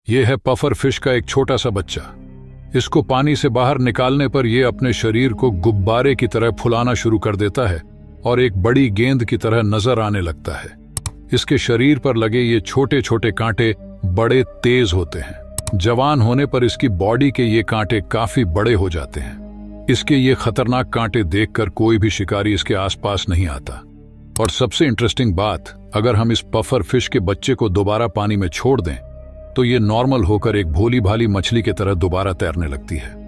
यह है puffer fish का एक छोटा सा बच्चा। इसको पानी से बाहर निकालने पर यह अपने शरीर को गुब्बारे की तरह फुलाना शुरू कर देता है और एक बड़ी गेंद की तरह नजर आने लगता है। इसके शरीर पर लगे ये छोटे छोटे कांटे बड़े तेज होते हैं। जवान होने पर इसकी बॉडी के ये कांटे काफी बड़े हो जाते हैं। इसके ये खतरनाक कांटे देखकर कोई भी शिकारी इसके आसपास नहीं आता। और सबसे इंटरेस्टिंग बात, अगर हम इस पफर फिश के बच्चे को दोबारा पानी में छोड़ दें तो ये नॉर्मल होकर एक भोली भाली मछली की तरह दोबारा तैरने लगती है।